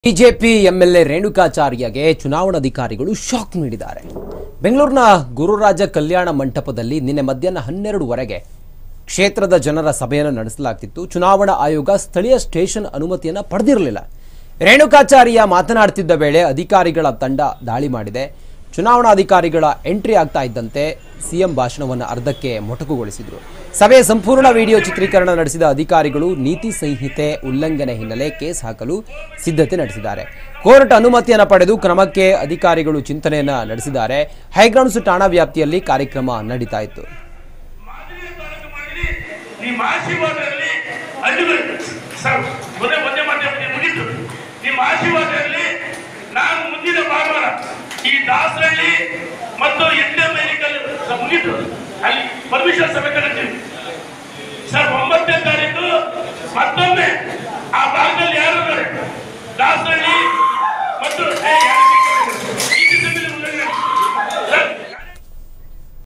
BJP MLA ರೇಣುಕಾಚಾರ್ಯಗೆ ಚುನಾವಣಾಧಿಕಾರಿಗಳು shock ನೀಡಿದ್ದಾರೆ. ಬೆಂಗಳೂರಿನ ಗುರುರಾಜ ಕಲ್ಯಾಣ ಮಂಟಪದಲ್ಲಿ ನಿನ್ನೆ ಮಧ್ಯಾಹ್ನ 12ವರೆಗೆ ಕ್ಷೇತ್ರದ ಜನರ ಸಭೆಯನ್ನು ನಡೆಸಲಾಗುತ್ತಿತ್ತು. ಚುನಾವಣಾ ಆಯೋಗ ಸ್ಥಳೀಯ ಸ್ಟೇಷನ್ ಅನುಮತಿಯನ್ನು ಪಡೆದಿರಲಿಲ್ಲ. ರೇಣುಕಾಚಾರ್ಯ ಮಾತನಾಡುತ್ತಿದ್ದ ವೇಳೆ ಅಧಿಕಾರಿಗಳ ತಂಡ ದಾಳಿ ಮಾಡಿದೆ. ಚುನಾವಣಾಧಿಕಾರಿಗಳ ಎಂಟ್ರಿ ಆಗ್ತಾ ಇದ್ದಂತೆ ಸಿಎಂ ಭಾಷಣವನ್ನು ಅರ್ಧಕ್ಕೆ ಮೊಟಕುಗೊಳಿಸಿದರು. ಸಭೆಯ ಸಂಪೂರ್ಣ ವಿಡಿಯೋ ಚಿತ್ರೀಕರಣ ನಡೆಸಿದ ಅಧಿಕಾರಿಗಳು ನೀತಿ ಸಂಹಿತೆ ಉಲ್ಲಂಘನೆ ಹಿನ್ನೆಲೆ ಕೇಸ್ ಹಾಕಲು ಸಿದ್ಧತೆ ನಡೆಸಿದ್ದಾರೆ. ಕೋರ್ಟ್ ಅನುಮತಿಯನ್ನು ಪಡೆದು ಕ್ರಮಕ್ಕೆ ಅಧಿಕಾರಿಗಳು ಚಿಂತನೆಯನ್ನ ನಡೆಸಿದ್ದಾರೆ. ಹೈಗ್ರೌಂಡ್ಸ್ ಠಾಣಾ ವ್ಯಾಪ್ತಿಯಲ್ಲಿ ಕಾರ್ಯಕ್ರಮ ನಡೀತಾ ಇತ್ತು. ಈ ದಾಸರಳ್ಳಿ ಮತ್ತು ಎಂಟೆ ಮೆಡಿಕಲ್ ಮುಗಿತು ಅಲ್ಲಿ ಪರ್ಮಿಷನ್ ಸಭೆ ತಗೊಂಡಿವಿ ಸರ್. 9ನೇ ತಾರೀಕು ಮತ್ತೊಮ್ಮೆ ಆ ಭಾಗದಲ್ಲಿ ಯಾರು ದಾಸರಳ್ಳಿ